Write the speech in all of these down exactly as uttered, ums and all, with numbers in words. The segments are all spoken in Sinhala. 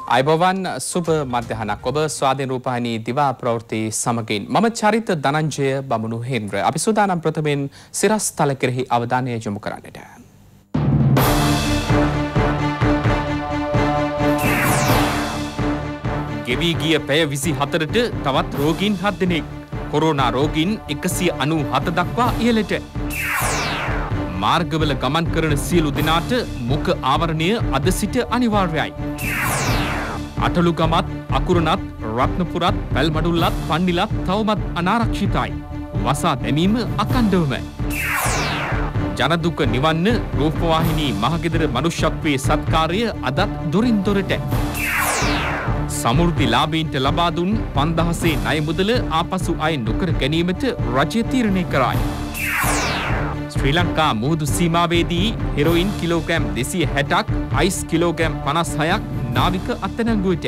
අයිබෝවන් සුබ මධ්‍යහනක් ඔබ ස්වාධීන රූපවාහිනී දිවා ප්‍රවෘත්ති සමගින් මම චරිත ධනංජය බමුණු හේන්ද්‍ර අපි සූදානම් ප්‍රථමයෙන් සිරස් තල කෙරෙහි අවධානය යොමු කරන්නට. ගෙවී ගිය පැය විසිහතරට තවත් රෝගීන් හත් දෙනෙක් කොරෝනා රෝගීන් එකසිය අනූහත දක්වා ඉහළට. මාර්ගවල ගමන් කරන සියලු දෙනාට මුඛ ආවරණය අද සිට අනිවාර්යයි. අටලුගමත් අකුරණත් රත්නපුරත් පැල්මඩුල්ලත් පණ්ඩිලත් තවමත් අනාරක්ෂිතයි. වසා දැමීම අකණ්ඩවම. ජනදුක නිවන්න රූපවාහිනී මහගෙදර මනුෂ්‍යත්වයේ සත්කාරය අදත් දොරින් දොරට. සමෘද්ධි ලාභීන්ට ලබා දුන් පන්දහසේ ණය මුදල ආපසු අය නොකර ගැනීමට රජය තීරණය කරයි. ශ්‍රී ලංකා මුහුදු සීමාවේදී හෙරොයින් කිලෝග්‍රෑම් දෙසිය හැටක් අයිස් කිලෝග්‍රෑම් පනස් හයක් නාවික අත්අඩංගුවට.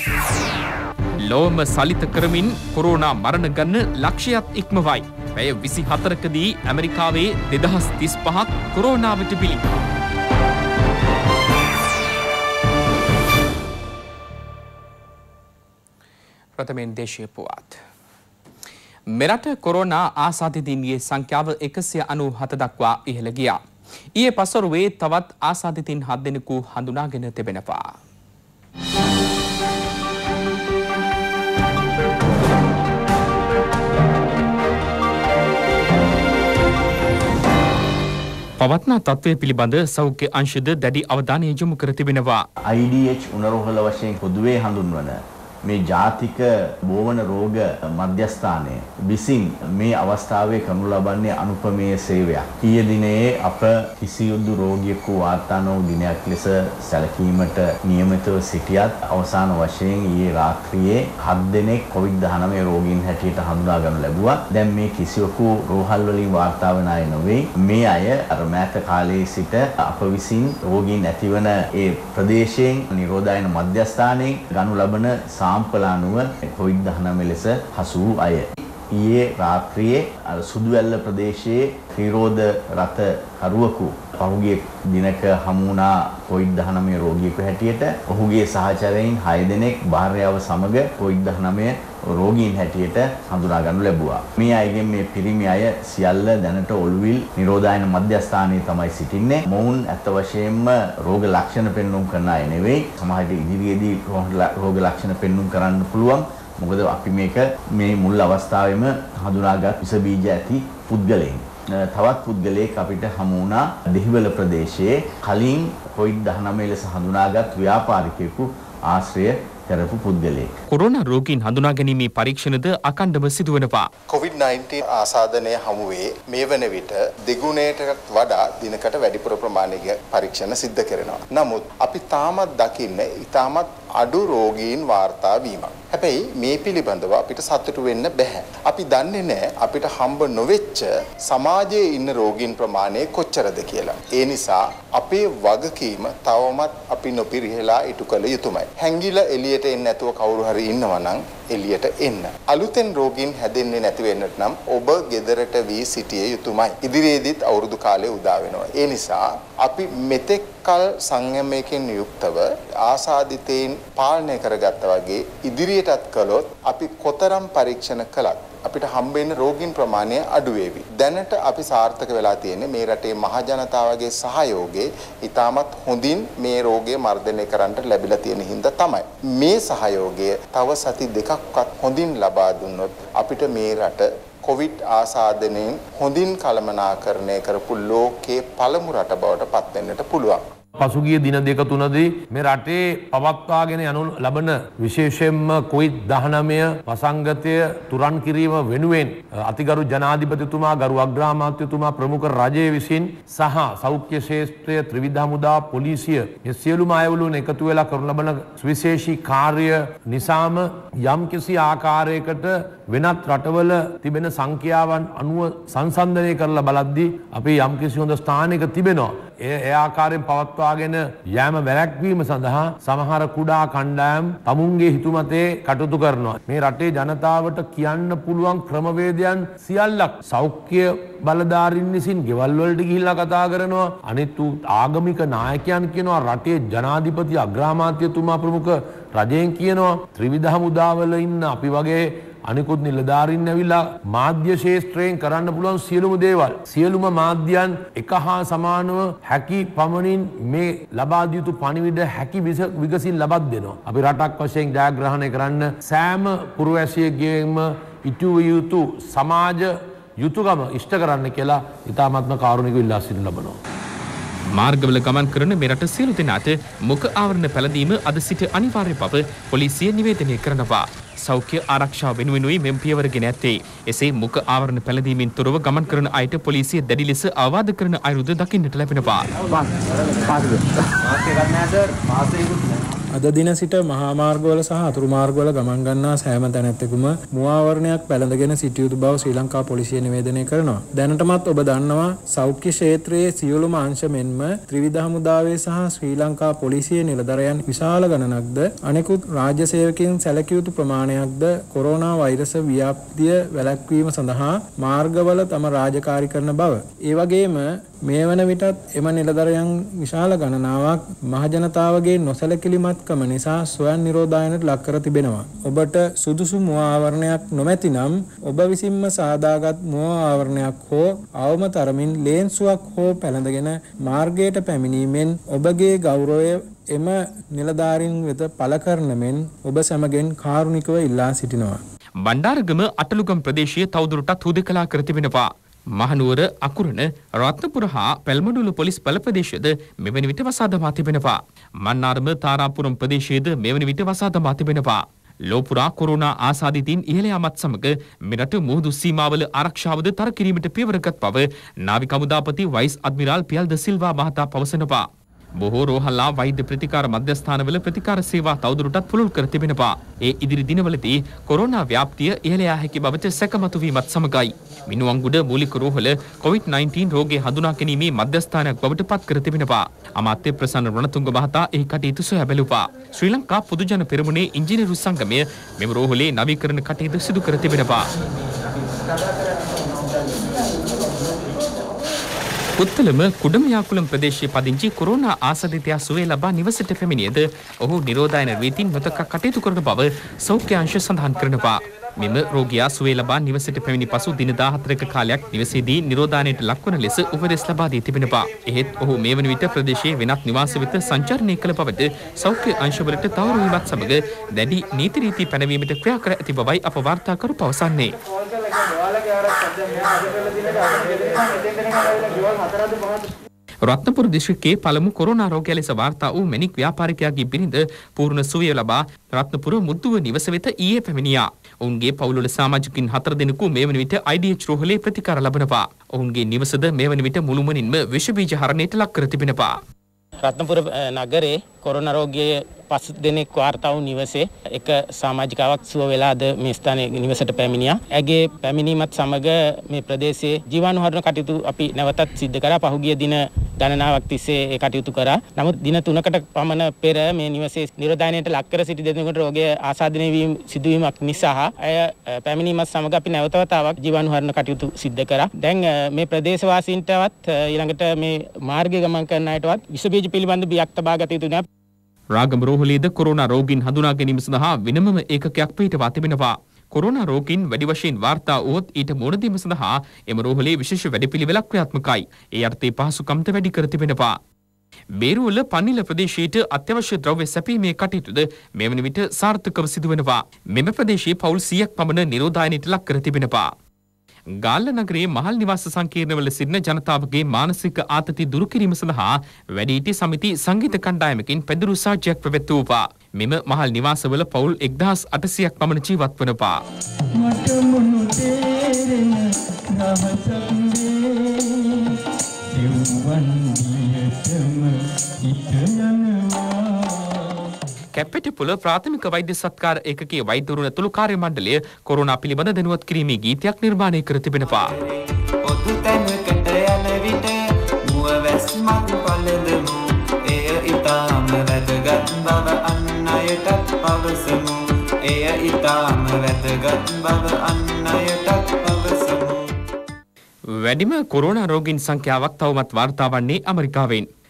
ලෝම සලිත කරමින් කොරෝනා මරණ ගන්න ලක්ෂයත් ඉක්මවයි. පැය විසිහතරකදී ඇමරිකාවේ දෙදහස් තිස් පහක් කොරෝනාවට බිලි. ප්‍රථමයෙන් දේශීය පුවත්. මෙරට කොරෝනා ආසාදිතයින්ගේ සංඛ්‍යාව එකසිය අනූහත දක්වා ඉහළ ගියා. ඊයේ පසුරුවේ තවත් ආසාදිතයින් හත් දෙනෙකු හඳුනාගෙන තිබෙනවා. පවත්නා තත්ත්වය පිළිබඳ සෞඛ්‍ය අංශද දැඩි අවධානය යොමු කර තිබෙනවා. I D H උණරෝහල වශයෙන් පොදුවේ හඳුන්වන මේ ජාතික බෝවන රෝග මධ්‍යස්ථානය විසින් මේ අවස්ථාවේ කරනු ලබන්නේ අනුපමේය සේවයක්. ඊයේ දිනේ අප කිසියුදු රෝගියෙකු වාර්තා නොවු දිනයක් ලෙස සැලකීමට නියමිතව සිටියත් අවසාන වශයෙන් ඊයේ රාත්‍රියේ හත් දෙනෙක් කොවිඩ් දහනවය රෝගීන් හැටියට හඳුනා ගනු ලැබුවා. දැන් මේ කිසිවකු රෝහල් වලින් වාර්තා වන අය නොවේ. මේ අය අර මෑත කාලයේ සිට අප විසින් රෝගීන් ඇතිවන ඒ ප්‍රදේශයෙන් නිරෝධායන මධ්‍යස්ථානයෙන් ගනු ලබන සාම්පලානුව කොවිඩ් දහනවය ලෙස හසු වූ අය. ඊයේ රාත්‍රියේ අර සුදුවැල්ල ප්‍රදේශයේ ත්‍රිරෝධ රථ කරුවෙකු පහුගිය දිනක හමු වුණා කොවිඩ් දහනවය රෝගියෙකු හැටියට. ඔහුගේ සහචරයින් හය දෙනෙක් භාර්යාව සමග කොවිඩ් දහනවය රෝගීන් හැටියට හඳුනා ගනු ලැබුවා. මේ අයගෙන් මේ පිරිමි අය සියල්ල දැනට ඔළුවිල් නිරෝධායන මධ්‍යස්ථානයේ තමයි සිටින්නේ. මොවුන් ඇත්ත වශයෙන්ම රෝග ලක්ෂණ පෙන්වුම් කරන අය නෙවෙයි. සමහරට ඉදිරියේදී රෝග ලක්ෂණ පෙන්වුම් කරන්න පුළුවන්. මොකද අපි මේක මේ මුල් අවස්ථාවේම හඳුනාගත් විස බීජ ඇති පුද්ගලයන්. තවත් පුද්ගලයෙක් අපිට හමු වුණා දෙහිවල ප්‍රදේශයේ කලින් කොවිඩ් දහනවය ලෙස හඳුනාගත් ව්‍යාපාරිකයෙකු ආශ්‍රය කරපු පුද්ගලයෙක්. කොරෝනා රෝගීන් හඳුනා ගැනීමේ පරීක්ෂණද අකණ්ඩව සිදුවනවා. කොවිඩ් නයින්ටීන් ආසාදනය හමුවේ මේ වන විට දෙගුණයකට වඩා දිනකට වැඩිපුර ප්‍රමාණයක පරීක්ෂණ සිද්ධ කරනවා. නමුත් අපි තාමත් දකින්නේ ඊටමත් අඩු රෝගීන් වාර්තා වීමක්. හැබැයි මේ පිළිබඳව අපිට සතුටු වෙන්න බෑ. අපි දන්නේ නැහැ අපිට හම්බ නොවෙච්ච සමාජයේ ඉන්න රෝගීන් ප්‍රමාණය කොච්චරද කියලා. ඒ නිසා අපේ වගකීම තවමත් අපි නොපිරිහෙලා ඉටු කළ යුතුමයි. හැංගිලා එළියට එන්නේ නැතුව කවුරු හරි ඉන්නවා නම් එළියට එන්න. අලුතෙන් රෝගීන් හැදෙන්නේ නැති වෙන්නට නම් ඔබ ගෙදරට වී සිටිය යුතුමයි. ඉදිරියේදීත් අවුරුදු කාලය උදා වෙනවා. ඒ නිසා අපි මෙතෙක් කල් සංයමයකින් යුක්තව ආසාදිතයින් පාලනය කරගත්තා වගේ ඉදිරියටත් කළොත් අපි කොතරම් පරීක්ෂණ කළත් අපිට හම්බෙන්න රෝගීන් ප්‍රමාණය අඩු වේවි. දැනට අපි සාර්ථක වෙලා තියෙන්නේ මේ රටේ මහ ජනතාවගේ සහයෝගයේ ඉතාමත් හොඳින් මේ රෝගය මර්ධනය කරන්නට ලැබිලා තියෙන හින්දා තමයි. මේ සහයෝගය තව සති දෙකක්වත් හොඳින් ලබා දුන්නොත් අපිට මේ රට කොවිඩ් ආසාදනයෙන් හොඳින් කළමනාකරණය කරපු ලෝකයේ පළමු රට බවට පත් වෙන්නට පුළුවන්. පසුගිය දින දෙක තුනදී මේ රටේ පවත්වාගෙන යනු ලබන විශේෂයෙන්ම කොවිඩ් දහනවය වසංගතය තුරන් කිරීම වෙනුවෙන් අතිගරු ජනාධිපතිතුමා ගරු අග්‍රාමාත්‍යතුමා ප්‍රමුඛ රජය විසින් සහ සෞඛ්‍ය ශාස්ත්‍රය ත්‍රිවිධ හමුදා පොලිසිය මේ සියලුම අයවලුන් එකතු වෙලා කරන ලබන සුවිශේෂී කාර්ය නිසාම යම්කිසි ආකාරයකට වෙනත් රටවල තිබෙන සංඛ්‍යාවන් අනුව සංසන්දනය කරලා බලද්දී අපි යම්කිසි හොඳ ස්ථානයක තිබෙනවා. ඒ ආකාරයෙන් පවත්වාගෙන යෑම වැළැක්වීම සඳහා සමහර කුඩා කණ්ඩායම් තමුන්ගේ හිතුමතේ කටයුතු කරනවා. මේ රටේ ජනතාවට කියන්න පුළුවන් ක්‍රමවේදයන් සියල්ලක් සෞඛ්‍ය බලධාරීන් විසින් ගෙවල් වලට ගිහිල්ලා කතා කරනවා. අනිත් ආගමික නායකයන් කියනවා රටේ ජනාධිපති අග්‍රාමාත්‍යතුමා ප්‍රමුඛ රජයෙන් කියනවා ත්‍රිවිධ හමුදාවල ඉන්න අපි වගේ අනිකුත් නිලධාරීන් ඇවිල්ලා මාධ්‍ය ශාස්ත්‍රයෙන් කරන්න පුළුවන් සියලුම දේවල් සියලුම මාධ්‍යයන් එක හා සමානව හැකි පමණින් මේ ලබා දිය යුතු පණිවිඩ හැකි විගසින් ලබා දෙනවා. අපි රටක් වශයෙන් ජයග්‍රහණය කරන්න සෑම පුරවැසියෙකුගේම ඉටු යුතු සමාජ යුතුයකම ඉෂ්ට කරන්න කියලා ඉතාමත්ම කාරුණිකව ඉල්ලා සිටින ලබනවා. මාර්ගවල ගමන් කරන මෙරට සියලු දෙනාට මුඛ ආවරණ පැළඳීම අද සිට අනිවාර්ය බව පොලිසිය නිවේදනය කරනවා. සෞඛ්‍ය ආරක්ෂාව වෙනුවෙනුයි මෙම පියවර ගෙන ඇත්තේ. එසේ මුඛ ආවරණ පැළඳීමෙන් තොරව ගමන් කරන අයට පොලිසිය දැඩි ලෙස අවවාද කරන අයුරුද දකින්නට ලැබෙනවා. අද දින සිට මහා මාර්ගවල සහ අතුරු මාර්ගවල ගමන් ගන්නා සෑම තැනැත්තෙකුම මුවාවරණයක් පැළඳගෙන සිටිය යුතු බව ශ්‍රී ලංකා පොලිසිය නිවේදනය කරනවා. දැනටමත් ඔබ දන්නවා සෞඛ්‍ය ක්ෂේත්‍රයේ සියලුම අංශ මෙන්ම ත්‍රිවිධ හමුදාවේ සහ ශ්‍රී ලංකා පොලිසිය නිලධරයන් විශාල ගණනක්ද අනෙකුත් රාජ්‍ය සේවකයන් සැලකිය යුතු ප්‍රමාණයක්ද කොරෝනා වෛරස ව්‍යාප්තිය වැළැක්වීම සඳහා මාර්ගවල තම රාජකාරී කරන බව. ඒ වගේම මේ වන විටත් එම නිලධරයන් විශාල ගණනාවක් මහජනතාවගේ නොසැලකිලිමත්කම නිසා ස්වයං නිරෝධායනයට ලක් කර තිබෙනවා. ඔබට සුදුසු මුව ආවරණයක් නොමැතිනම් ඔබ විසින්ම සාදාගත් මුව ආවරණයක් හෝ අවම තරමින් ලේන්සුවක් හෝ පැළඳගෙන මාර්ගයට පැමිණීමෙන් ඔබගේ ගෞරවය එම නිලධාරීන් වෙත පළ කරන මෙන් ඔබ සැමගෙන් කාරුණිකව ඉල්ලා සිටිනවා. බණ්ඩාරගම අටලුගම් ප්‍රදේශයේ තවදුරටත් හුදකලා කර තිබෙනවා. මහනුවර අකුරණ රත්නපුර හා පැල්මඩුල පොලිස් බල ප්‍රදේශයද මෙවැනි විට වසා දමා තිබෙනවා. මන්නාරම තාරාපුරම් ප්‍රදේශයේද මෙවැනි විට වසා දමා තිබෙනවා. ලෝපුරා කොරෝනා ආසාදිතයින් ඉහළ යාමත් සමග මෙරට මුහුදු සීමාවල ආරක්ෂාවද තර කිරීමට පියවරගත් බව නාවික හමුදාපති වයිස් අද්මිරාල් පියල් ද සිල්වා මහතා පවසනවා. බොහෝ රෝහල්ලා වෛද්‍ය ප්‍රතිකාර මධ්‍යස්ථානවල ප්‍රතිකාර සේවා තවදුරටත් පුළුල් කර තිබෙනවා. ඒ ඉදිරි දිනවලදී කොරෝනා ව්‍යාප්තිය ඉහළ යා හැකි බවට සැකමතු වීමත් සමගයි. මිනුවන්ගුඩ මූලික රෝහල කොවිඩ් නයින්ටීන් රෝගය හඳුනා ගැනීමේ මධ්‍යස්ථානයක් බවට පත් කර තිබෙනවා. අමාත්‍ය ප්‍රසන්න රණතුංග මහතා එහි කටයුතු සොයා බැලුවා. ශ්‍රී ලංකා පොදුජන පෙරමුණේ ඉංජිනේරු සංගමය මෙම රෝහලේ නවීකරණ කටයුතු සිදු කර තිබෙනවා. පුත්තලම කුඩම යාකුලම් ප්‍රදේශයේ පදිංචි කොරෝනා ආසාදිතයා සුවය ලබා නිවසට පැමිණියද ඔහු නිරෝධායන රීතීන් නොතකා කටයුතු කරන බව සෞඛ්‍ය අංශ සඳහන් කරනවා. මෙම රෝගියා සුවය ලබා නිවසට පැමිණි පසු දින දාහතරක කාලයක් නිවසේදී නිරෝධායනයට ලක්වන ලෙස උපදෙස් ලබා දී තිබෙනවා. එහෙත් ඔහු මේ වන විට ප්‍රදේශයේ වෙනත් නිවාස වෙත සංචාරණය කළ බවද සෞඛ්‍ය අංශවලට තවරු වීමත් සමග දැඩි නීති රීති පැනවීමට ක්‍රියා කර ඇති බවයි අප වාර්තාකරු පවසන්නේ. රත්නපුර දිස්ත්‍රික්කයේ පළමු කොරෝනා රෝගය ලෙස වාර්තා වූ මැණික් ව්‍යාපාරිකයාගේ බිරිඳ පූර්ණ සුවය ලබා රත්නපුර මුද්දුව නිවස වෙත ඊයේ පැමිණියා. ඔවුන්ගේ පවුල්වල සමාජිකින් හතර දෙනෙකු මේ වන විට ආයි ඩී එච් රෝහලේ ප්‍රතිකාර ලබනවා. ඔවුන්ගේ නිවසද මේ වන විට මුළුමනින්ම විෂ බීජ හරණයට ලක් කර තිබෙනවා. රත්නපුර නගරේ කොරෝනා රෝගයේ පස් දෙනෙක් වාර්තා වූ නිවසේ එක සමාජිකාවක් සුව වෙලා අද මේ ස්ථානයේ නිවසට පැමිණියා. ඇගේ පැමිණීමත් සමග මේ ප්‍රදේශයේ ජීවාණු හරණ කටයුතු අපි නැවතත් සිද්ධ කරා. පහුගිය දින ගණනාවක් තිස්සේ ඒ කටයුතු කරා. නමුත් දින තුනකට පමණ පෙර මේ නිවසේ නිරෝධායනයට ලක් කර සිටි දෙනෙකුට රෝගය ආසාදනය වීම සිදුවීමක් නිසා අය පැමිණීමත් සමග අපි නැවත වතාවක් ජීවාණු හරණ කටයුතු සිද්ධ කරා. දැන් මේ ප්‍රදේශවාසීන්ටවත් ඊළඟට මේ මාර්ගය ගමන් කරන අයටවත් විස බීජ පිළිබඳ බියක් තබා ගත යුතු නැහැ. රාගම රෝහලේද කොරෝනා රෝගීන් හඳුනා ගැනීම සඳහා වෙනම ඒකකයක් පිහිටවා තිබෙනවා. කොරෝනා රෝගීන් වැඩි වශයෙන් වාර්තා වුවොත් ඊට මුහුණ දීම සඳහා එම රෝහලේ විශේෂ වැඩපිළිවෙලක් ක්‍රියාත්මකයි. ඒ අර්ථයේ පහසුකම්ද වැඩි කර තිබෙනවා. බේරුවල පන්නිල ප්‍රදේශයට අත්‍යවශ්‍ය ද්‍රව්‍ය සැපීමේ කටයුතුද මේ වන විට සාර්ථකව සිදුවෙනවා. මෙම ප්‍රදේශයේ පවුල් සියයක් පමණ නිරෝධායනයට ලක් කර තිබෙනවා. ගාල්ල නගරයේ මහල් නිවාස සංකීර්ණවල සිටින ජනතාවගේ මානසික ආතති දුරු කිරීම සඳහා වැඩිහිටි සමිති සංගීත කණ්ඩායමකින් පැදුරු සාජ්‍යයක් පැවැත්වුවා. මෙම මහල් නිවාසවල පවුල් එක්දහස් අටසියයක් පමණ ජීවත් වනවා. කැප්පෙටිපොළ ප්‍රාථමික වෛද්‍ය සත්කාර ඒකකයේ වෛද්‍යවරුන් ඇතුළු කාර්ය මණ්ඩලය කොරෝනා පිළිබඳ දැනුවත් කිරීමේ ගීතයක් නිර්මාණය කර තිබෙනවා. පොදු තැනකට යන විට මුව වැස්මක් පළඳමු. එය ඊටාම වැදගත් බව අන් අයටත් පවසමු. එය ඊටාම වැදගත් බව අන් අයටත් පවසමු. වැඩිම කොරෝනා රෝගීන් සංඛ්‍යාවක් තවමත් වාර්තා වන්නේ ඇමරිකාවෙන්.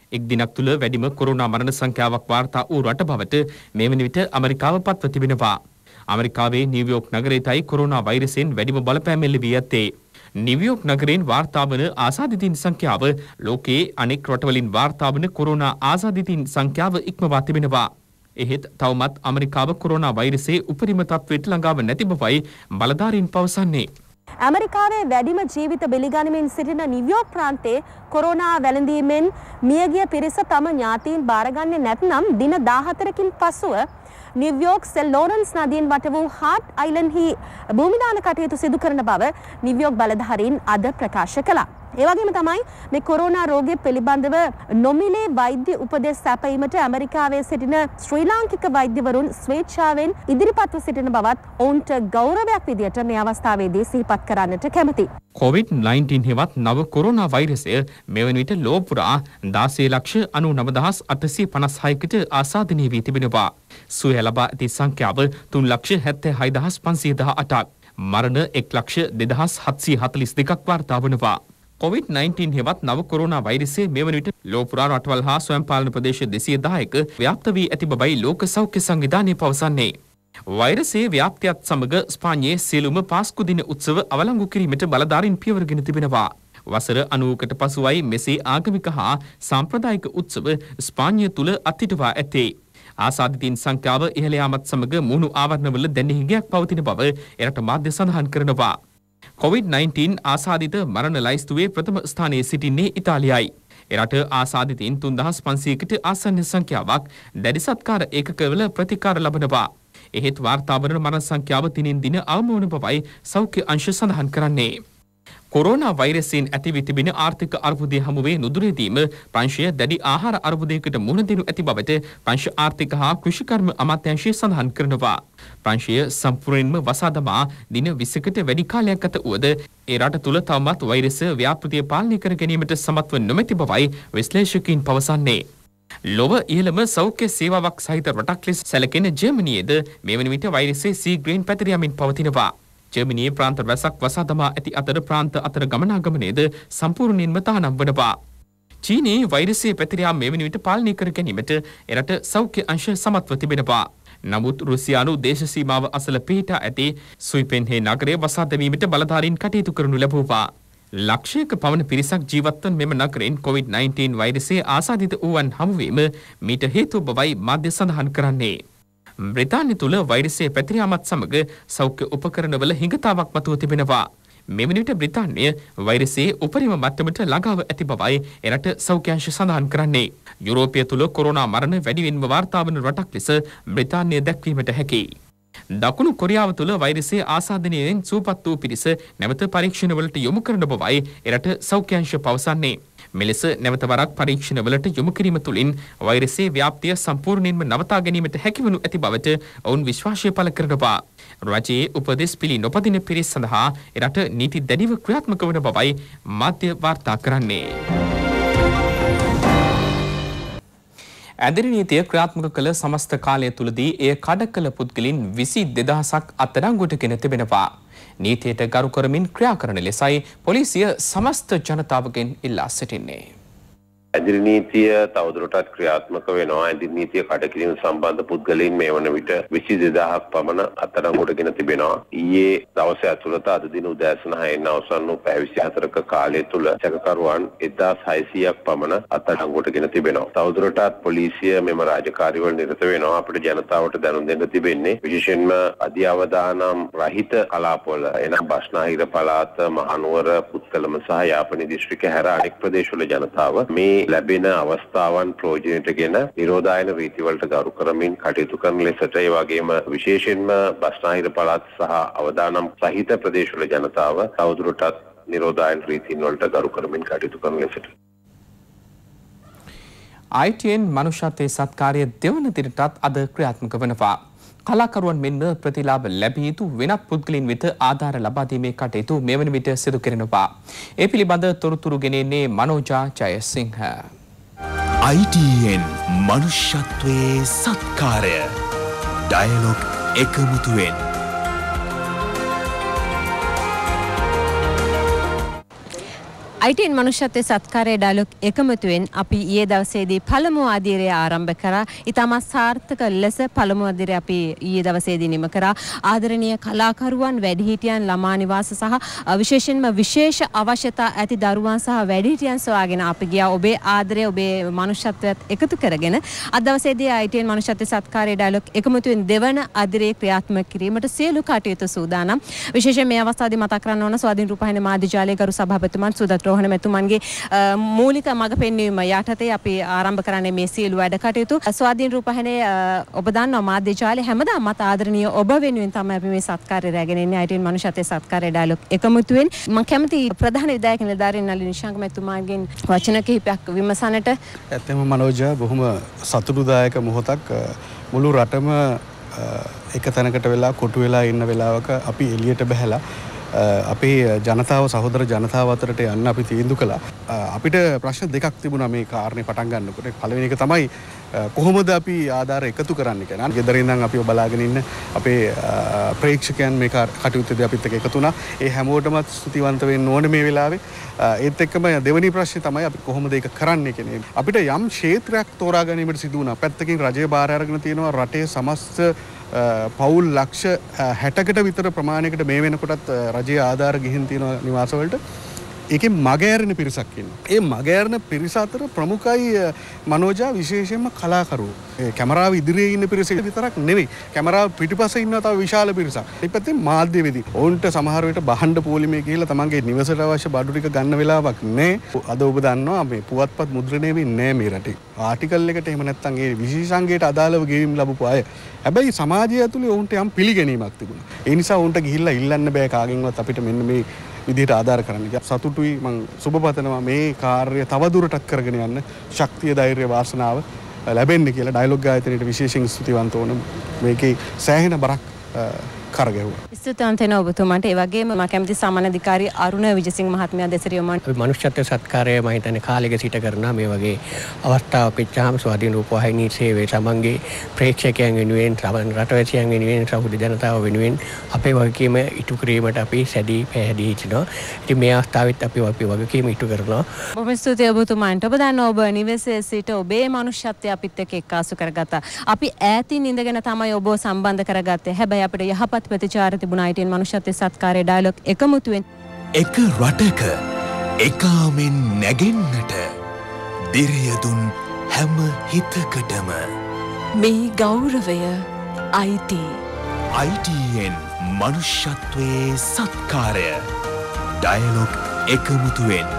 එක් දිනක් තුළ වැඩිම කොරෝනා මරණ සංඛ්‍යාවක් වාර්තා වූ රට බවට මේ වන විට ඇමරිකාව පත්ව තිබෙනවා. ඇමරිකාවේ නිව්යෝක් නගරයටයි කොරෝනා වෛරසයෙන් වැඩිම බලපෑම එල්ල වී ඇත්තේ. නිව්යෝක් නගරයෙන් වාර්තා වන ආසාදිතයින් සංඛ්‍යාව ලෝකයේ අනෙක් රටවලින් වාර්තා වන කොරෝනා ආසාදිතයින් සංඛ්‍යාව ඉක්මවා තිබෙනවා. එහෙත් තවමත් ඇමරිකාව කොරෝනා වෛරසයේ උපරිම තත්ත්වයට ළඟාව නැති බවයි බලධාරීන් පවසන්නේ. ඇමරිකාවේ වැඩිම ජීවිත බෙලිගනිමින් සිටින නිව්යෝක් ප්‍රාන්තයේ කොරෝනා වැළඳීමෙන් මියගිය පිරිස තම ඥාතීන් බාරගන්නේ නැත්නම් දින දාහතරකින් පසුව නිව්යෝක් සෙල් ලෝරන්ස් නදියෙන් වට වූ හාට් අයිලන්ඩ්හි භූමිදාන කටයුතු සිදු කරන බව නිව්යෝක් බලධාරීන් අද ප්‍රකාශ කළා. ඒ වගේම තමයි මේ කොරෝනා රෝගය පිළිබඳව නොමිලේ වෛද්‍ය උපදෙස් සැපයීමට ඇමරිකාවේ සිටින ශ්‍රී ලාංකික වෛද්‍යවරුන් ස්වේච්ඡාවෙන් ඉදිරිපත්ව සිටින බවත් ඔවුන්ට ගෞරවයක් විදියට මේ අවස්ථාවේදී සිහිපත් කරන්නට කැමැතියි. කොවිඩ් නයින්ටීන් හෙවත් නව කොරෝනා වෛරසය මෙවන විට ලොව පුරා දාසය ලක්ෂ අනූනව දහස් අටසිය පනස් හයකට ආසාදනය වී තිබෙනවා. සුවය ලබා ඇති සංඛ්‍යාව තුන් ලක්ෂ හැත්තෑ හය දහස් පන්සිය දහ අටක්. මරණ එක් ලක්ෂ දෙදහස් හත්සිය හතලිස් දෙකක් වාර්තා වනවා. කොවිඩ් නයින්ටීන් හෙවත් නව කොරෝනා වෛරසය මෙවන විට ලොව පුරා රටවල් හා ස්වයං පාලන ප්‍රදේශ දෙසිය දහයක ව්‍යාප්ත වී ඇති බවයි ලෝක සෞඛ්‍ය සංවිධානය පවසන්නේ. වෛරසයේ ව්‍යාප්තියත් සමග ස්පාඤ්ඤයේ සියලුම පාස්කු දින උත්සව අවලංගු කිරීමට බලධාරීන් පියවරගෙන තිබෙනවා. වසර අනූවකට පසුවයි මෙසේ ආගමික හා සාම්ප්‍රදායික උත්සව ස්පාඤ්ඤය තුළ අත්හිටවා ඇත්තේ. ආසාදිතයින් සංඛ්‍යාව ඉහළ යාමත් සමග මුහුණු ආවරණවල දැඩි හිඟයක් පවතින බව එරට මාධ්‍ය සඳහන් කරනවා. කොවිඩ් නයින්ටීන් ආසාදිත මරණ ලයිස්තුවේ ප්‍රථම ස්ථානයේ සිටින්නේ ඉතාලියයි. එරට ආසාදිතයින් තුන්දහස් පන්සියයකට ආසන්න සංඛ්‍යාවක් දැඩි සත්කාර ඒකකවල ප්‍රතිකාර ලබනවා. එහෙත් වාර්තා වන මරණ සංඛ්‍යාව දිනෙන් දින අවම වන බවයි සෞඛ්‍ය අංශ සඳහන් කරන්නේ. කොරෝනා වෛරසයෙන් ඇති වී තිබෙන ආර්ථික අර්බුදය හමුවේ නුදුරේදීම ප්‍රංශය දැඩි ආහාර අර්බුදයකට මුහුණ දෙනු ඇති බවට ප්‍රංශ ආර්ථික හා කෘෂිකර්ම අමාත්‍යාංශය සඳහන් කරනවා. ප්‍රංශය සම්පූර්ණයෙන්ම වසා දමා දින විස්සකට වැඩි කාලයක් ගත වුවද ඒ රට තුළ තවමත් වෛරස ව්‍යාපෘතිය පාලනය කර ගැනීමට සමත්ව නොමැති බවයි විශ්ලේෂකයින් පවසන්නේ. ලොව ඉහළම සෞඛ්‍ය සේවාවක් සහිත රටක් ලෙස සැලකෙන ජර්මනියේද මේ වන විට වෛරසයේ සීග්‍රයෙන් පැතිර යමින් පවතිනවා. ජර්මනියේ ප්‍රාන්ත රැසක් වසා දමා ඇති අතර ප්‍රාන්ත අතර ගමනාගමනයේද සම්පූර්ණයෙන්ම තහනම් වනවා. චීනයේ වෛරසයේ පැතිර යාම මේ වන විට පාලනය කර ගැනීමට එරට සෞඛ්‍ය අංශ සමත්ව තිබෙනවා. නමුත් රුසියානු දේශ සීමාව අසල පිහිටා ඇති සුයිපෙන්හේ නගරය වසා දැමීමට බලධාරීන් කටයුතු කරනු ලැබුවා. ලක්ෂයක පවන පිරිසක් ජීවත්වන මෙම නගරෙන් කොවිඩ් නයින්ටීන් වෛරසයේ ආසාදිත වූවන් හමුවීම මීට හේතු බවයි මාධ්‍ය සඳහන් කරන්නේ. බ්‍රිතාන්‍ය තුළ වෛරසයේ පැතිර යාමත් සමග සෞඛ්‍ය උපකරණවල හිඟතාවක් මතුව තිබෙනවා. මෙවන විට බ්‍රිතාන්‍ය වෛරසයේ උපරිම මට්ටමට ළඟාව ඇති බවයි එරට සෞඛ්‍ය අංශ සඳහන් කරන්නේ. යුරෝපය තුළ කොරෝනා මරණ වැඩිවෙන්ම වාර්තා වන රටක් ලෙස බ්‍රිතාන්‍ය දැක්වීමට හැකියි. දකුණු කොරියාව තුළ වෛරසයේ ආසාදනයෙන් සූපත් වූ පිරිස නැවත පරීක්ෂණවලට යොමු කරන බවයි එරට සෞඛ්‍ය අංශ පවසන්නේ. මෙලෙස නැවත වරක් පරීක්ෂණවලට යොමු කිරීම තුළින් වෛරසයේ ව්‍යාප්තිය සම්පූර්ණයෙන්ම නවතා ගැනීමට හැකිවනු ඇති බවට ඔවුන් විශ්වාසය පළ කරනවා. රජයේ උපදෙස් පිළි නොපදින පිරිස් සඳහා එරට නීති දැඩිව ක්‍රියාත්මක වන බවයි මාධ්‍ය වාර්තා කරන්නේ. ඇදිරි නීතිය ක්‍රියාත්මක කළ සමස්ත කාලය තුළදී එය කඩ කළ පුද්ගලින් විසි දෙදහසක් අත්අඩංගුවට ගෙන තිබෙනවා. නීතියට ගරු කරමින් ක්‍රියා කරන ලෙසයි පොලිසිය සමස්ත ජනතාවගෙන් ඉල්ලා සිටින්නේ. ඇදිරි නීතිය තවදුරටත් ක්‍රියාත්මක වෙනවා. ඇදිරි නීතිය කඩකිරීම සම්බන්ධ පුද්ගලයන් මේ වන විට විසි දෙදහසක් පමණ අත්අඩංගුවටගෙන තිබෙනවා. ඊයේ දවසේ ඇතුළත අද දින උදෑසන හයෙන් අවසන් වූ පැය විසිහතරක කාලය තුල සැකකරුවන් එක්දාස් හයසීයක් පමණ අත්අඩංගුවටගෙන තිබෙනවා. තවදුරටත් පොලිසිය මෙම රාජකාරිවල නිරත වෙනවා. අපිට ජනතාවට දැනුම් දෙන්න තිබෙන්නේ විශේෂයෙන්ම අධ්‍යවදානම් රහිත කලාපවල එනම් බස්නාහිර පළාත, මහනුවර, පුත්තලම සහ යාපනී දිස්ත්‍රික්ක හැර අනෙක් ප්‍රදේශවල ජනතාව මේ ලැබෙන අවස්ථාවන් ප්‍රයෝජනයටගෙන නිරෝධායන රීතිවලට ගරු කරමින් කටයුතු කරන ලෙසට ඒ වගේම විශේෂයෙන්ම බස්නාහිර පළාත් සහ අවදානම් සහිත ප්‍රදේශවල ජනතාව තවදුරටත් නිරෝධායන රීතීන් වලට ගරු කරමින් කටයුතු කරන ලෙසට I T N මනුෂ්‍යත්වයේ සත්කාරය දෙවන දිනටත් අද ක්‍රියාත්මක වනවා. කලාකරුවන් මෙන්ම ප්‍රතිලාභ ලැබිය යුතු වෙනත් පුද්ගලයන් වෙත ආධාර ලබා දීමේ කටයුතු මෙවන විට සිදු කරනවා. ඒ පිළිබඳ තොරතුරු ගෙනෙන්නේ Manoja Jayasinghe. I T N මනුෂ්‍යත්වයේ සත්කාරය ඩයලොග් එකමුතුවෙන් I T N මනුෂ්‍යත්වයේ සත්කාරය ඩයලොග් එකමුතුවෙන් අපි ඊයේ දවසේදී පළමු අදියරය ආරම්භ කරා. ඊටමත් සාර්ථක ලෙස පළමු අදියරය අපි ඊයේ දවසේදී නිම කරා. ආදරණීය කලාකරුවන්, වැඩිහිටියන්, ළමා නිවාස සහ විශේෂයෙන්ම විශේෂ අවශ්‍යතා ඇති දරුවන් සහ වැඩිහිටියන් සොයාගෙන අපි ගියා. ඔබේ ආදරය, ඔබේ මනුෂ්‍යත්වයත් එකතු කරගෙන අද දවසේදී I T N මනුෂ්‍යත්වයේ සත්කාරය ඩයලොග් එකමුතුවෙන් දෙවන අදියරේ ක්‍රියාත්මක කිරීමට සියලු කටයුතු සූදානම්. විශේෂයෙන් මේ අවස්ථාවේදී මතක් කරන්න ඕන ස්වාධීන රූපවාහිනී මාධ්‍ය ජාලයේ ගරු සභාපතිතුමන් සුදත් රෝහණ මෙතුමන්ගේ මූලික මඟ පෙන්වීම යටතේ අපි ආරම්භ කරන්නේ මේ සියලු වැඩ කටයුතු. ස්වාධීන රූපවාහිනී ඔබ දන්නවා මාධ්‍ය ජාලය හැමදාම මත ආදරණීය ඔබ වෙනුවෙන් තමයි අපි මේ සත්කාරය රැගෙන ඉන්නේ. I T N මනුෂ්‍යත්වයේ සත්කාරය ඩයලොග් එකමුතුවෙන් මම කැමති ප්‍රධාන විධායක නිලධාරීන් නලින් නිශාංක මෙතුමාගෙන් වචන කිහිපයක් විමසන්නට. ඇත්තම මනෝජ බොහොම සතුටුදායක මොහොතක්. මුළු රටම එක තැනකට වෙලා කොටු වෙලා ඉන්න වෙලාවක අපි එළියට බහැලා අපේ ජනතාව සහෝදර ජනතාව අතරට යන්න අපි තීන්දුව කළා. අපිට ප්‍රශ්න දෙකක් තිබුණා මේ කාරණේ පටන් ගන්නකොට. පළවෙනි එක තමයි කොහොමද අපි ආධාර එකතු කරන්න කියලා. ගෙදර ඉඳන් අපිව බලාගෙන ඉන්න අපේ ප්‍රේක්ෂකයන් මේ කටයුත්තේදී අපිත් එක්ක එකතු වුණා. ඒ හැමෝටම ස්තුතිවන්ත වෙන්න ඕනේ මේ වෙලාවේ. ඒත් එක්කම දෙවෙනි ප්‍රශ්නේ තමයි අපි කොහොමද ඒක කරන්නේ කියන්නේ. අපිට යම් ක්ෂේත්‍රයක් තෝරා ගැනීමට සිදු වුණා. පැත්තකින් රජය බාර අරගෙන තියෙනවා රටේ සමස්ත පවුල් ලක්ෂ හැටකට විතර ප්‍රමාණයකට මේ වෙනකොටත් රජයේ ආධාර ගිහින් තියෙන නිවාසවලට. ඒකේ මගහැරෙන පිරිසක් ඉන්නවා. ඒ මගහැරෙන පිරිස අතර ප්‍රමුඛයි මනෝජා විශේෂයෙන්ම කලාකරුවෝ. ඒ කැමරාව ඉදිරියේ ඉන්න පිරිස විතරක් නෙවෙයි. කැමරාව පිටිපස්සේ ඉන්න තව විශාල පිරිසක්. ඊට පස්සේ මාධ්‍යවේදී. ඔවුන්ට සමහර විට බහන්න පොලිමේ ගිහිල්ලා තමන්ගේ නිවසට අවශ්‍ය බඩු ටික ගන්න වෙලාවක් නැහැ. අද ඔබ දන්නවා මේ පුවත්පත් මුද්‍රණය වෙන්නේ නැහැ මේ රටේ. ආටිකල් එකට එහෙම නැත්නම් ඒ විශේෂාංගයට අදාළව ගෙවීම් ලැබපු අය. හැබැයි සමාජය ඇතුලේ ඔවුන්ට යම් පිළිගැනීමක් තිබුණා. ඒ නිසා ඔවුන්ට ගිහිල්ලා ඉල්ලන්න බෑ කාගෙන්වත් අපිට මෙන්න මේ විදිහට ආධාර කරන්න. සතුටුයි මම සුබ පතනවා මේ කාර්යය තවදුරටත් කරගෙන යන්න ශක්තිය ධෛර්ය වාසනාව ලැබෙන්න කියලා ඩයලොග් ආයතනයට විශේෂයෙන් ස්තුතිවන්ත වුණ මේකේ සෑහෙන බරක් කරගෙවුවා. ස්තුතිවන්ත වෙනවා ඔබතුමාට. ඒ වගේම මම කැමති සාමාන්‍ය අධිකාරී අරුණ විජේසිංහ මහත්මයා දෙසට යොමු අපි මනුෂ්‍යත්ව සත්කාරය මම හිතන්නේ කාලෙක සිට කරනවා. මේ වගේ අවස්ථාවක් පිටාම ස්වාධීන රූපවාහිනී සේවයේ සමන්ගේ ප්‍රේක්ෂකයන් වෙනුවෙන් රටවැසියන් වෙනුවෙන් සහෘද ජනතාව වෙනුවෙන් අපේ වගකීම ඉටු කිරීමට අපි සැදී පැහැදී සිටිනවා. ඉතින් මේ අවස්ථාවෙත් අපි අපේ වගකීම ඉටු කරනවා. බොහොම ස්තුතියි ඔබතුමාන්ට. ඔබ දන්නවා ඔබ නිවසේ සිට ඔබේ මනුෂ්‍යත්වය අපිත් එක්ක එක්කාසු කරගත්තා. අපි ඈතින් ඉඳගෙන තමයි ඔබව සම්බන්ධ කරගත්තේ. හැබැයි අපිට යහපත් ප්‍රතිචාර තිබුණා I T N මනුෂ්‍යත්වයේ සත්කාරය ඩයලොග් එකමුතුවෙන්. එක රටක එකාමෙන් නැගෙන්නට දිරියදුන් හැම හිතකටම මේ ගෞරවය I T I T N මනුෂ්‍යත්වයේ සත්කාරය ඩයලොග් එකමුතුවෙන්.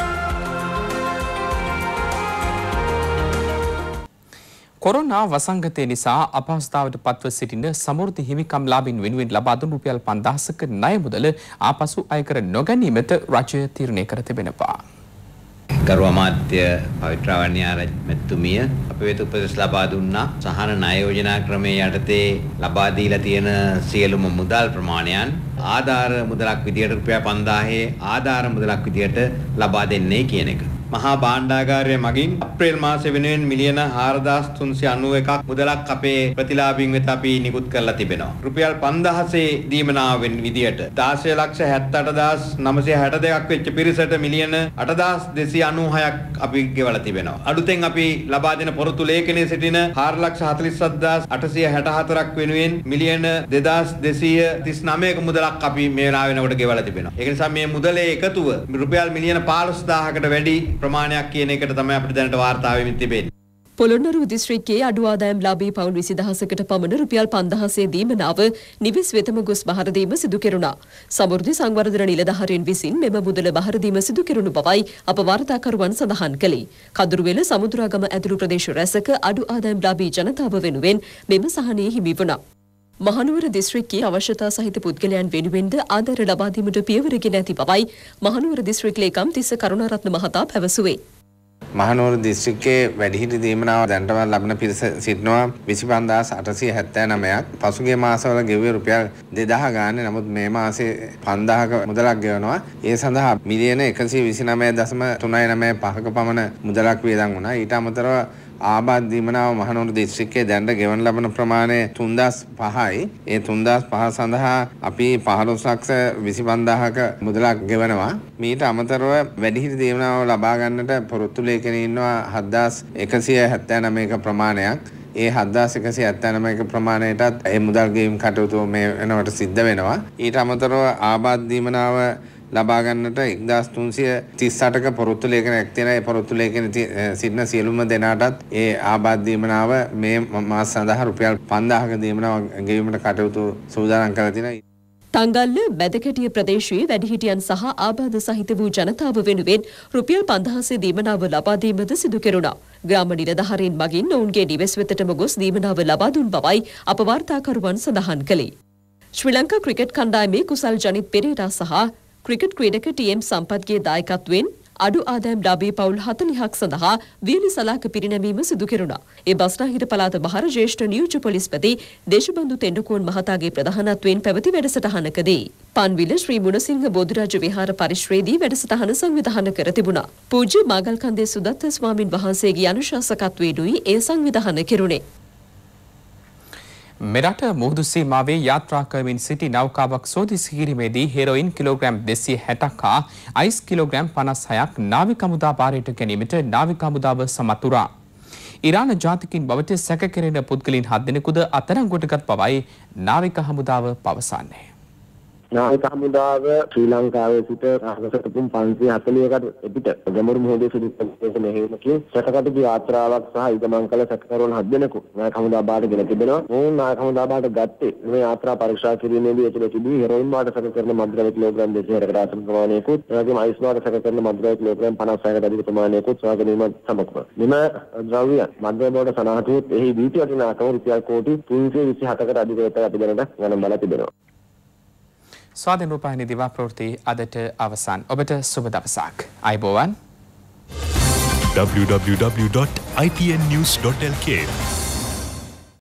කොරෝනා වසංගතය නිසා අපහසුතාවට පත්ව සිටින සමෘද්ධි හිමිකම් ලාභීන් වෙනුවෙන් ලබා දුන් රුපියල් පන්දාහක ණය මුදල ආපසු අය කර නොගැනීමට රජය තීරණය කර තිබෙනවා. ගරු අමාත්‍ය පවිත්‍රාවන්‍ය මැතිතුමිය අප වෙත උපදෙස් ලබා දුන්නා. සහන ණය යෝජනා ක්‍රමයේ යටතේ ලබා දීලා තියෙන සියලුම මුදල් ප්‍රමාණයන් ආධාර මුදලක් විදියට රුපියල් පන්දාහේ ආධාර මුදලක් විදියට ලබා දෙන්නේ කියන එක. මහා භාණ්ඩාගාරය මගින් අප්‍රේල් මාසෙ වෙනුවෙන් මිලියන හාරදාස් තුන්සිය අනූ එකක් මුදලක් අපේ ප්‍රතිලාභීන් වෙත අපි නිකුත් කරලා තිබෙනවා. රුපියල් පන්දාහසේ දීමනාවෙන් විදියට දාසය ලක්ෂ හැත්තෑ අට හදාස් නවසිය හැට දෙකක් වෙච්ච පිරිසට මිලියන අටදාස් දෙසිය අනූ හයක් අපි ගෙවලා තිබෙනවා. අලුතෙන් අපි ලබා දෙන පොරොත්තු ලේඛනයේ සිටින හාර ලක්ෂ හතළිස් හදාස් අටසිය හැට හතරක් වෙනුවෙන් මිලියන දෙදාස් දෙසිය තිස් නවයක මුදලක් අපි මේ වෙලාව වෙනකොට ගෙවලා තිබෙනවා. ඒ නිසා මේ මුදලේ එකතුව රුපියල් මිලියන පහළොස් දාහකට වැඩි ප්‍රමාණයක් කියන එකට තමයි අපිට දැනට වාර්තා වෙමින් තිබෙන්නේ. පොළොන්නරුව දිස්ත්‍රික්කයේ අඩු ආදායම් ලාභී පවුල් විසිදහසකට පමණ රුපියල් පන්දාහසේ දීමනාව නිවෙස් වෙතම ගොස් බහර දීම සිදු කෙරුණා. සමෘද්ධි සංවර්ධන නිලධාරීන් විසින් මෙම මුදල බහර දීම සිදු කෙරුණු බවයි අප වාර්තාකරුවන් සඳහන් කළේ. කඳුරුවෙල සමුද්‍රාගම ඇතුළු ප්‍රදේශ රැසක අඩු ආදායම් ලාභී ජනතාව වෙනුවෙන් මෙම සහනය හිමි වුණා. මහනුවර දිස්ත්‍රික්කයේ අවශ්‍යතා සහිත පුද්ගලයන් වෙනුවෙන්ද ආධාර ලබා දීමට පියවරගෙන ඇති බවයි මහනුවර දිස්ත්‍රික් ලේකම් තිස්ස කරුණාරත්න මහතා පැවසුවේ. මහනුවර දිස්ත්‍රික්කයේ වැඩිහිටි දීමනාව දැනටම ලබන පිරිස සිටිනවා විසි පන්දාස් අටසිය හැත්තෑ නවයක්. පසුගිය මාසවල ගෙවුවේ රුපියල් දෙදාහ ගානේ. නමුත් මේ මාසේ පන්දාහක මුදලක් ගෙවනවා. ඒ සඳහා මිලියන එකසිය විසි නවය දශම තුනයි නවය පහක පමණ මුදලක් වියදම් වුණා. ඊට අමතරව ආබාධ දීමනාව මහනුවර දිස්ත්‍රික්කයේ දැනට ගෙවන ලබන ප්‍රමාණය තුන්දාස් පහයි. ඒ තුන්දාස් පහ සඳහා අපි පහළොස් ලක්ෂ විසි පන්දාහක මුදලක් ගෙවනවා. මීට අමතරව වැඩිහිටි දීමනාව ලබා ගන්නට පොරොත්තු ලේඛන ඉන්නවා හත්දාස් එකසිය හැත්තෑ නවයක ප්‍රමාණයක්. ඒ හත්දාස් එකසිය හැත්තෑ නවයක ප්‍රමාණයටත් ඒ මුදල් ගෙවීම් කටයුතු මේ වෙනකොට සිද්ධ වෙනවා. ඊට අමතරව ආබාධ දීමනාව ලබා ගන්නට එක්දාස් තුන්සිය තිස් අටක පොරොත්තු ලේඛනයක් තියෙනවා. ඒ පොරොත්තු ලේඛන සිටින සියලුම දෙනාටත් ඒ ආබාධ දීමනාව මේ මාස සඳහා රුපියල් පන්දාහක දීමනාව ගෙවීමට කටයුතු සූදානම් කරලා තිනවා. තංගල්ල බැදකැටිය ප්‍රදේශයේ වැඩිහිටියන් සහ ආබාධ සහිත වූ ජනතාව වෙනුවෙන් රුපියල් පන්දහසේ දීමනාව ලබා දීමද සිදු කෙරුණා. ග්‍රාම නිලධාරීන් මගින් ඔවුන්ගේ නිවෙස් වෙතටම ගොස් දීමනාව ලබා දුන් බවයි අප වාර්තාකරුවන් සඳහන් කළේ. ශ්‍රී ලංකා ක්‍රිකට් කණ්ඩායමේ කුසල් ජනිත් පෙරේරා සහ ක්‍රිකට් ක්‍රීඩක ටීඑම් සම්පත්ගේ දායකත්වයෙන් අඩු ආදායම් ලාභී පවුල් හතළිහක් සඳහා වියලි සලාක පිරිනැමීම සිදු කෙරුණා. ඒ බස්නාහිර පළාත බහර ජ්‍යෙෂ්ඨ නියෝජ්‍ය පොලිස්පති දේශබන්දු තෙන්ඩුකෝන් මහතාගේ ප්‍රධානත්වයෙන් පැවති වැඩසටහනකදී පන්විල ශ්‍රී මුණසිංහ බෝධිරාජ විහාර පරිශ්‍රයේදී වැඩසටහන සංවිධානය කර තිබුණා. පූජ්‍ය මාගල්කන්දේ සුදත්ත ස්වාමින් වහන්සේගේ අනුශාසකත්වයෙනුයි ඒ සංවිධානය කෙරුණේ. මෙරට මුහුදු සීමාවේ යාත්‍රා කරමින් සිටි නෞකාවක් සෝදිසි කිරීමේදී හෙරොයින් කිලෝග්‍රෑම් දෙසිය හැටක් හා අයිස් කිලෝග්‍රෑම් පනස් හයක් නාවික හමුදා භාරයට ගැනීමට නාවික හමුදාව සමත් වුණා. ඉරාන ජාතිකින් බවට සැක කෙරෙන පුද්ගලයන් හත් දෙනෙකුද අත්අඩංගුවටගත් බවයි නාවික හමුදාව පවසන්නේ. නාවික හමුදාව ශ්‍රී ලංකාවේ සිට අහසටපුම් පන්සිය හතළිහකට එපිට ගැඹුරු මුහුදේ සිදු කරන මෙහෙයුමකින් සැකකටු යාත්‍රාවක් සහ ඉදමන් කළ සැකකරුවන් හත් දෙනෙකු නාවික හමුදා බාරට ගෙන තිබෙනවා. මොවුන් නාවික හමුදා බාරට ගත්තේ මේ යාත්‍රා පරීක්ෂා කිරීමේදී ඇතුළත තිබී හෙරොයින් බාරට සැක කරන මද්ද්‍රව්‍ය කිලෝග්‍රෑම් දෙසිය හැටකට ආසන්න ප්‍රමාණයකුත් එවැගේම අයිස් බාරට සැක කරන මද්ද්‍රව්‍ය කිලෝග්‍රෑම් පනස් හයකට අධික ප්‍රමාණයකුත් සොයා ගැනීමත් සමග මෙම ද්‍රව්‍ය මද්ද්‍රව්‍ය බවට සනාථුත් එහි වීති වටිනාකම රුපියල් කෝටි තුන්සිය විසි හතකට අධික වෙත අපි දැනට ගණන් බලා තිබෙනවා. ස්වාධීන රූපවාහිනී දිවා ප්‍රවෘත්ති අදට අවසන්. ඔබට සුබ දවසක්. අයබෝවන්. w w w dot i t n news dot l k